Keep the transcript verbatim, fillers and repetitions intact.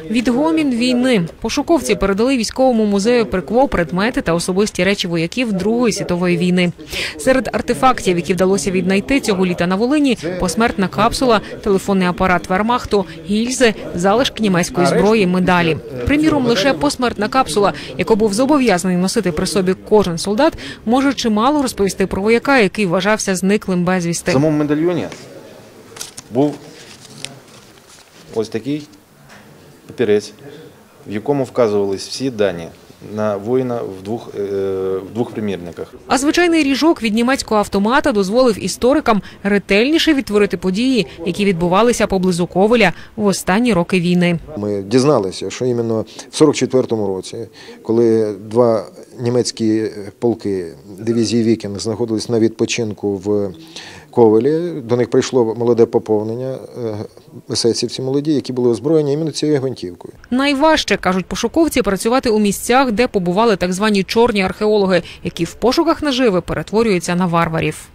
Відгомін війни. Пошуковці передали військовому музею Прикво предмети та особисті речі вояків Другої світової війни. Серед артефактів, які вдалося віднайти цього літа на Волині, посмертна капсула, телефонний апарат Вермахту, гільзи, залишки німецької зброї, медалі. Приміром, лише посмертна капсула, яку був зобов'язаний носити при собі кожен солдат, може чимало розповісти про вояка, який вважався зниклим безвісти. В самому медальйоні був ось такий папірець, в якому вказувались всі дані на воїна в двох, е, в двох примірниках. А звичайний ріжок від німецького автомата дозволив історикам ретельніше відтворити події, які відбувалися поблизу Ковеля в останні роки війни. Ми дізналися, що іменно в сорок четвертому році, коли два німецькі полки дивізії «Вікінг» знаходились на відпочинку в Ковелі, до них прийшло молоде поповнення, есесівці молоді, які були озброєні іменно цією гвинтівкою. Найважче, кажуть пошуковці, працювати у місцях, де побували так звані чорні археологи, які в пошуках наживи перетворюються на варварів.